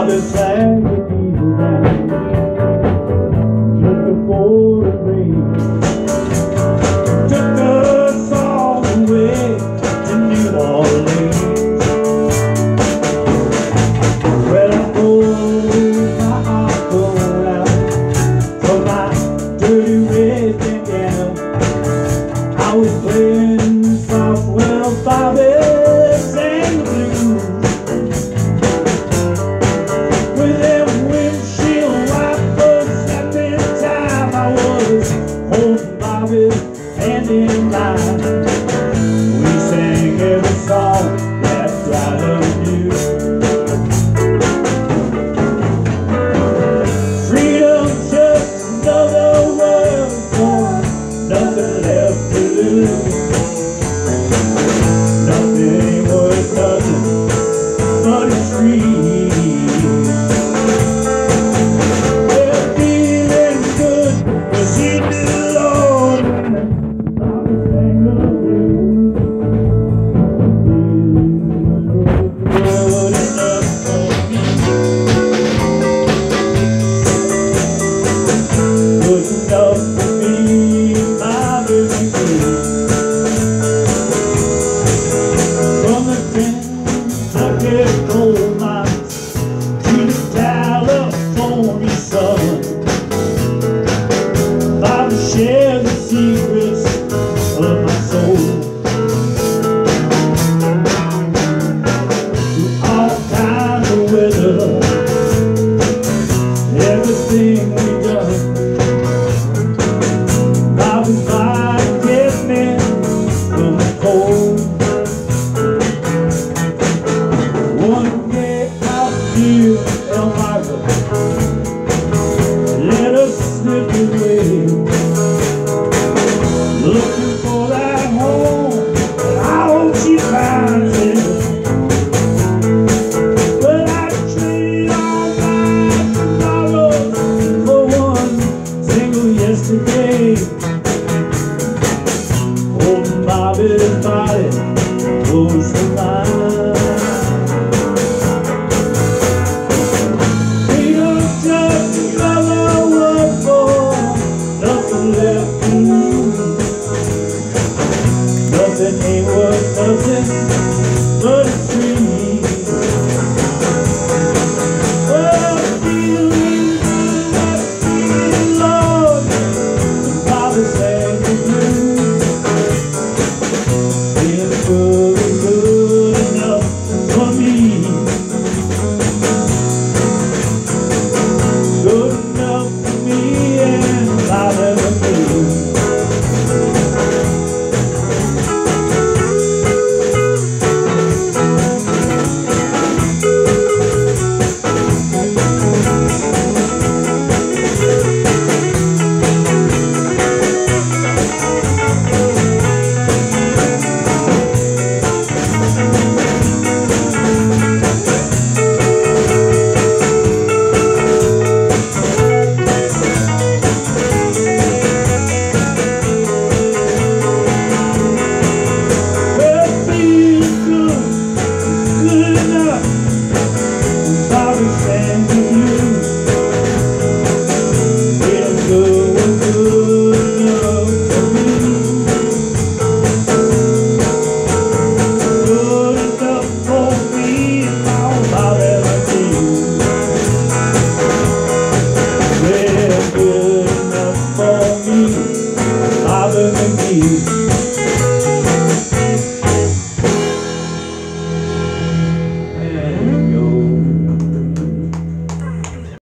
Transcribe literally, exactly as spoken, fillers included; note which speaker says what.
Speaker 1: Bobby flagged the diesel down just before it rained. Took us all the way to New Orleans. Well, I pulled my heart going out from my dirty red piano. I was playing soft, well, Bobby sang the blues. With them windshield wipers snapping time, I was holding Bobby's hand in mine. We sang every song that I love knew. Freedom's just another word for nothing left to lose. Nothing worth nothing but it's free. Well, feeling good was in the Lord when Bobby sang the blues. Feeling good enough for me, good enough for me, my baby blue. From the Kentucky coal mines to the California sun, Bobby shared the secrets of my soul. Through all kinds of weather, everything we done, Bobby's mind kept me from the cold. One day out here in Elmira, let us slip away, looking for that home, and I hope she finds it. But I trade all my tomorrows for one single yesterday. Holding Bobby's body close to mine. Freedom's just another word for nothing left to lose. Nothing ain't worth nothing but it's free. Oh, feeling good, that's feeling Lord, when Bobby sang the blues. Feeling good, good enough for me.